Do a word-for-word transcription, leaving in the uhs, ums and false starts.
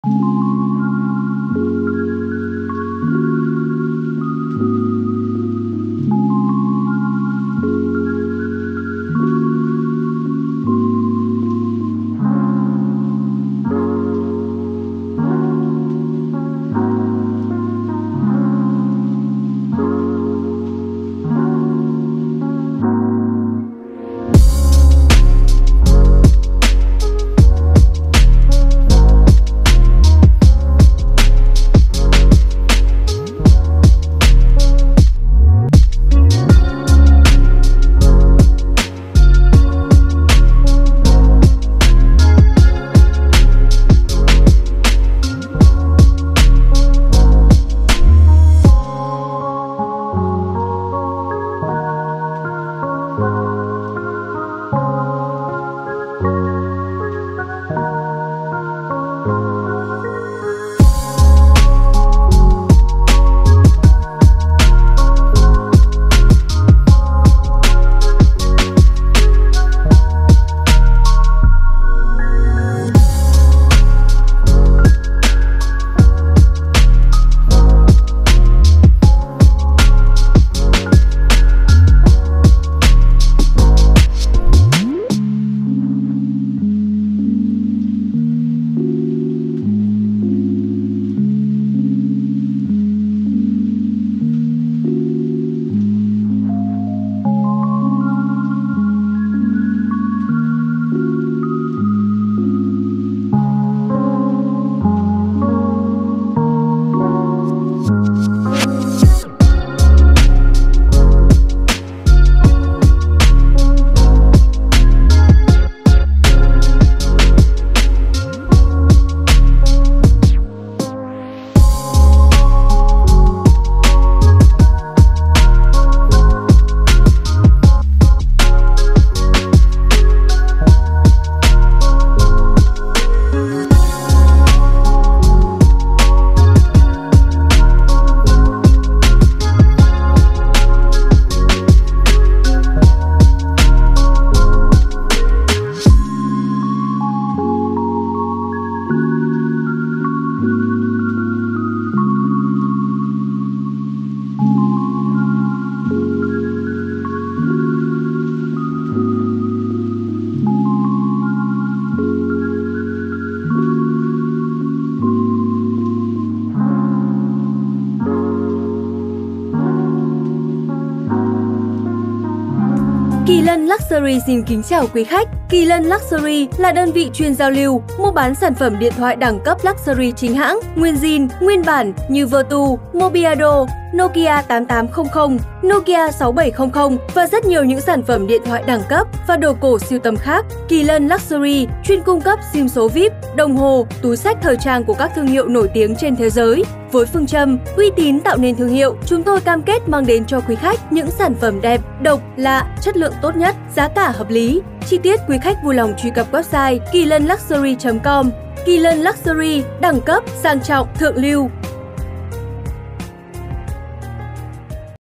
Kỳ Lân Luxury xin kính chào quý khách. Kỳ Lân Luxury là đơn vị chuyên giao lưu, mua bán sản phẩm điện thoại đẳng cấp Luxury chính hãng, nguyên zin, nguyên bản như Vertu, Mobiado, Nokia tám tám không không, Nokia sáu bảy không không và rất nhiều những sản phẩm điện thoại đẳng cấp và đồ cổ sưu tầm khác. Kỳ Lân Luxury chuyên cung cấp sim số vi ai pi, đồng hồ, túi xách thời trang của các thương hiệu nổi tiếng trên thế giới. Với phương châm uy tín tạo nên thương hiệu, chúng tôi cam kết mang đến cho quý khách những sản phẩm đẹp, độc, lạ, chất lượng tốt nhất, giá cả hợp lý. Chi tiết quý khách vui lòng truy cập website kỳ lân luxury chấm com. Kỳ Lân Luxury, đẳng cấp, sang trọng, thượng lưu.